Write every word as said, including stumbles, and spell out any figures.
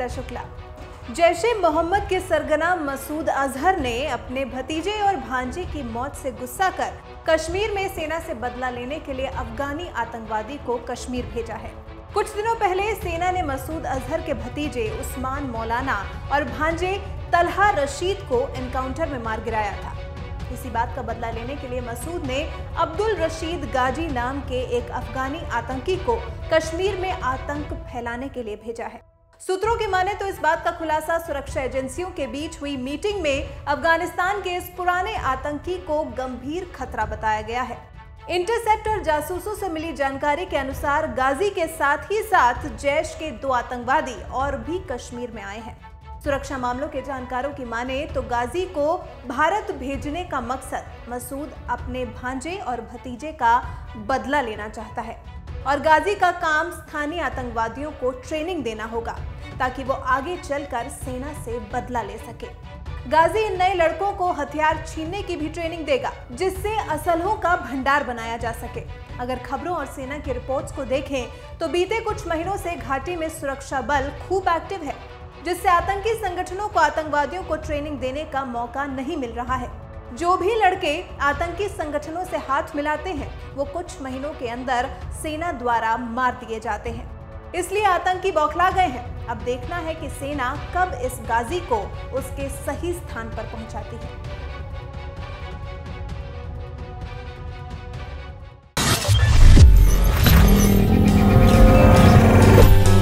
नमिता शुक्ला। जैश ए मोहम्मद के सरगना मसूद अजहर ने अपने भतीजे और भांजे की मौत से गुस्सा कर कश्मीर में सेना से बदला लेने के लिए अफगानी आतंकवादी को कश्मीर भेजा है। कुछ दिनों पहले सेना ने मसूद अजहर के भतीजे उस्मान मौलाना और भांजे तलहा रशीद को एनकाउंटर में मार गिराया था। इसी बात का बदला लेने के लिए मसूद ने अब्दुल रशीद गाजी नाम के एक अफगानी आतंकी को कश्मीर में आतंक फैलाने के लिए भेजा है। सूत्रों की माने तो इस बात का खुलासा सुरक्षा एजेंसियों के बीच हुई मीटिंग में अफगानिस्तान के इस पुराने आतंकी को गंभीर खतरा बताया गया है। इंटरसेप्ट और जासूसों से मिली जानकारी के अनुसार गाजी के साथ ही साथ जैश के दो आतंकवादी और भी कश्मीर में आए हैं। सुरक्षा मामलों के जानकारों की माने तो गाजी को भारत भेजने का मकसद मसूद अपने भांजे और भतीजे का बदला लेना चाहता है और गाजी का काम स्थानीय आतंकवादियों को ट्रेनिंग देना होगा ताकि वो आगे चलकर सेना से बदला ले सके। गाजी इन नए लड़कों को हथियार छीनने की भी ट्रेनिंग देगा जिससे असलहों का भंडार बनाया जा सके। अगर खबरों और सेना की रिपोर्ट्स को देखें तो बीते कुछ महीनों से घाटी में सुरक्षा बल खूब एक्टिव है, जिससे आतंकी संगठनों को आतंकवादियों को ट्रेनिंग देने का मौका नहीं मिल रहा है। जो भी लड़के आतंकी संगठनों से हाथ मिलाते हैं वो कुछ महीनों के अंदर सेना द्वारा मार दिए जाते हैं। इसलिए आतंकी बौखला गए हैं। अब देखना है कि सेना कब इस गाजी को उसके सही स्थान पर पहुंचाती है।